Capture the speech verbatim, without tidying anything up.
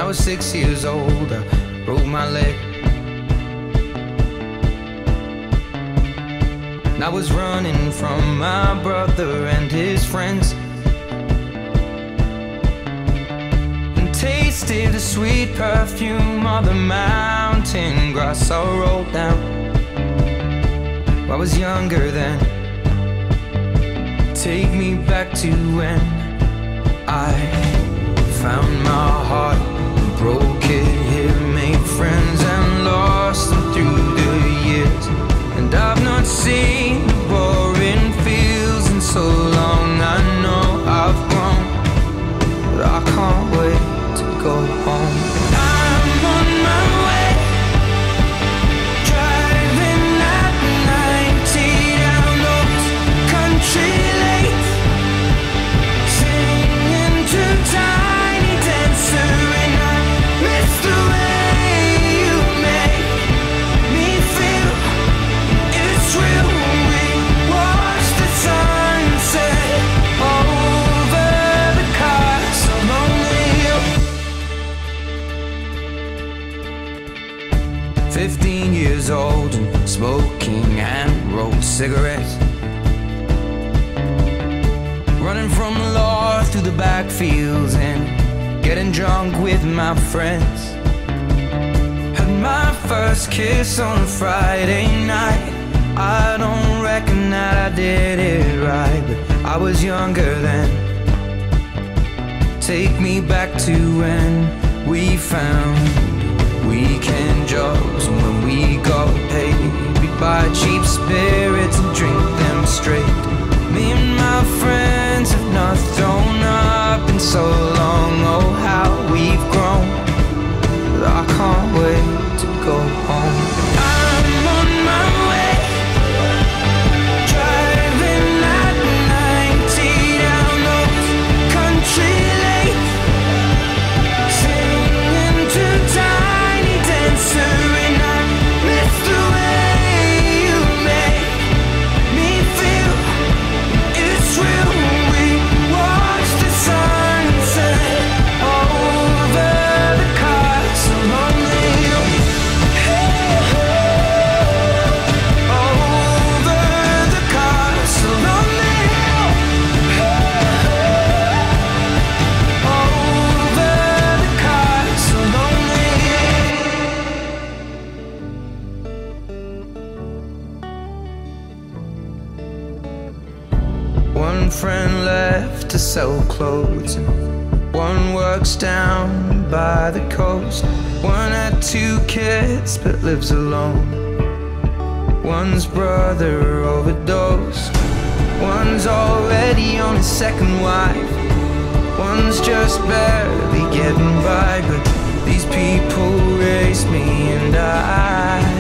was six years old, I broke my leg. And I was running from my brother and his friends, and tasted the sweet perfume of the mountain grass I rolled down. I was younger then. Take me back to when I found my heart, broke it here, made friends and lost them through the years. And I've not seen the boring fields in so long. I know I've grown, but I can't wait to go home. I'm on my way, driving at ninety down those country lanes, singing to Tiny Dancer, and I miss the way you make me feel. It's real when we watch the sunset over the castle on the hill. Fifteen years old and smoking hand-rolled cigarettes, running from the law through the backfields and getting drunk with my friends. Had my first kiss on a Friday night. I don't reckon that I did it right, but I was younger then. Take me back to when we found weekend jobs, and when we got paid, we'd buy cheap spirits and drink them straight. Me and my friends have not thrown up in so long. Oh, how we've grown, but I can't wait to go home. I'm on my way, driving at ninety down those country lanes, singing to Tiny Dancer, and I miss the way you make me feel. It's real when we watch the sunset over the castle on the hill. Over the castle on the hill. Over the castle on the hill. One friend left to sell clothes, and one works down by the coast. One had two kids but lives alone. One's brother overdosed. One's already on his second wife. One's just barely getting by, but these people raised me, and I